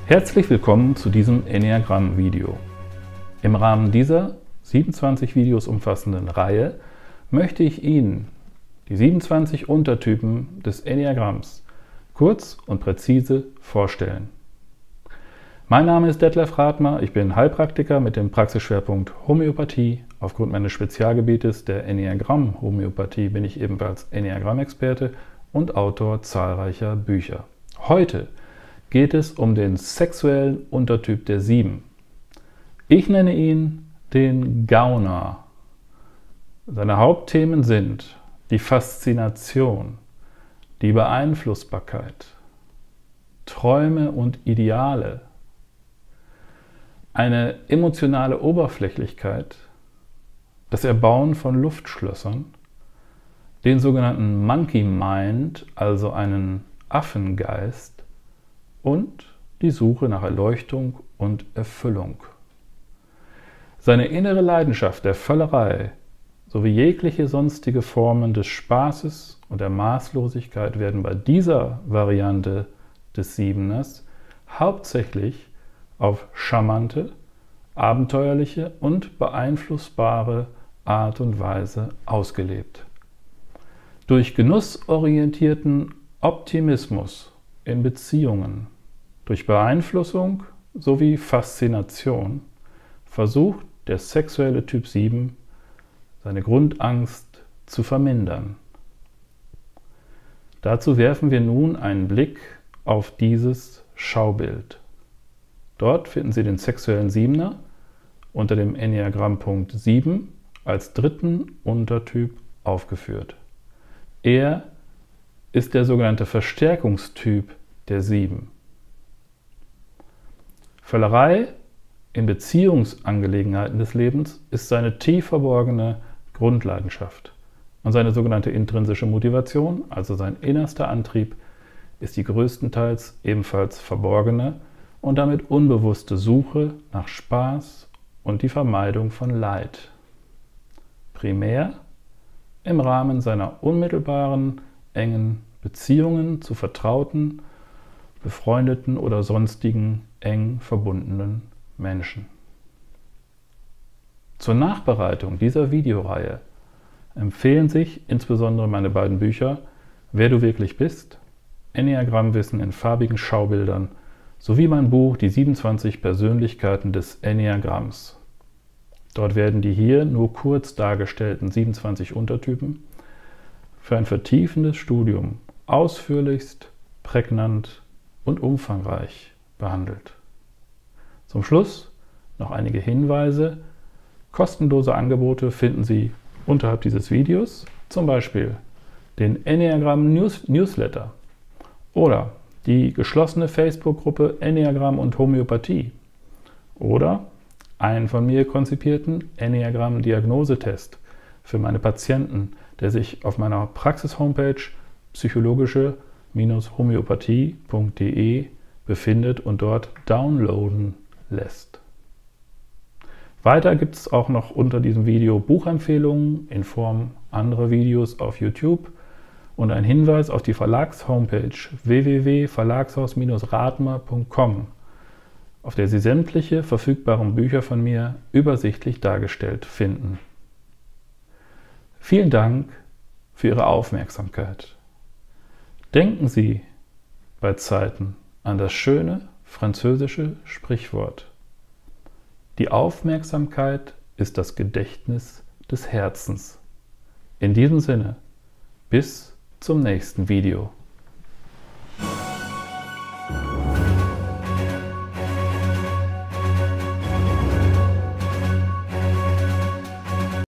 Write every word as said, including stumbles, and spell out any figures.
Herzlich willkommen zu diesem Enneagramm-Video. Im Rahmen dieser siebenundzwanzig Videos umfassenden Reihe möchte ich Ihnen die siebenundzwanzig Untertypen des Enneagramms kurz und präzise vorstellen. Mein Name ist Detlef Rathmer, ich bin Heilpraktiker mit dem Praxisschwerpunkt Homöopathie. Aufgrund meines Spezialgebietes der Enneagramm-Homöopathie bin ich ebenfalls Enneagramm-Experte und Autor zahlreicher Bücher. Heute geht es um den sexuellen Untertyp der Sieben. Ich nenne ihn den Gauner. Seine Hauptthemen sind die Faszination, die Beeinflussbarkeit, Träume und Ideale, eine emotionale Oberflächlichkeit, das Erbauen von Luftschlössern, den sogenannten Monkey Mind, also einen Affengeist, und die Suche nach Erleuchtung und Erfüllung. Seine innere Leidenschaft der Völlerei sowie jegliche sonstige Formen des Spaßes und der Maßlosigkeit werden bei dieser Variante des Siebeners hauptsächlich auf charmante, abenteuerliche und beeinflussbare Art und Weise ausgelebt. Durch genussorientierten Optimismus in Beziehungen, durch Beeinflussung sowie Faszination versucht der sexuelle Typ sieben seine Grundangst zu vermindern. Dazu werfen wir nun einen Blick auf dieses Schaubild. Dort finden Sie den sexuellen Siebener unter dem Enneagramm-Punkt sieben als dritten Untertyp aufgeführt. Er ist der sogenannte Verstärkungstyp der Sieben. Völlerei in Beziehungsangelegenheiten des Lebens ist seine tief verborgene Grundleidenschaft. Und seine sogenannte intrinsische Motivation, also sein innerster Antrieb, ist die größtenteils ebenfalls verborgene und damit unbewusste Suche nach Spaß und die Vermeidung von Leid. Primär im Rahmen seiner unmittelbaren, engen Beziehungen zu vertrauten, befreundeten oder sonstigen eng verbundenen Menschen. Zur Nachbereitung dieser Videoreihe empfehlen sich insbesondere meine beiden Bücher Wer du wirklich bist, Enneagrammwissen in farbigen Schaubildern sowie mein Buch Die siebenundzwanzig Persönlichkeiten des Enneagramms. Dort werden die hier nur kurz dargestellten siebenundzwanzig Untertypen für ein vertiefendes Studium ausführlichst, prägnant und umfangreich behandelt. Zum Schluss noch einige Hinweise. Kostenlose Angebote finden Sie unterhalb dieses Videos, zum Beispiel den Enneagramm News Newsletter oder die geschlossene Facebook-Gruppe Enneagramm und Homöopathie oder einen von mir konzipierten Enneagramm-Diagnosetest für meine Patienten, der sich auf meiner Praxis-Homepage psychologische Homöopathie punkt de befindet und dort downloaden lässt. Weiter gibt es auch noch unter diesem Video Buchempfehlungen in Form anderer Videos auf YouTube und ein Hinweis auf die Verlags-Homepage w w w punkt verlagshaus Bindestrich rathmer punkt com, auf der Sie sämtliche verfügbaren Bücher von mir übersichtlich dargestellt finden. Vielen Dank für Ihre Aufmerksamkeit. Denken Sie bei Zeiten an das schöne französische Sprichwort: Die Aufmerksamkeit ist das Gedächtnis des Herzens. In diesem Sinne, bis zum nächsten Video.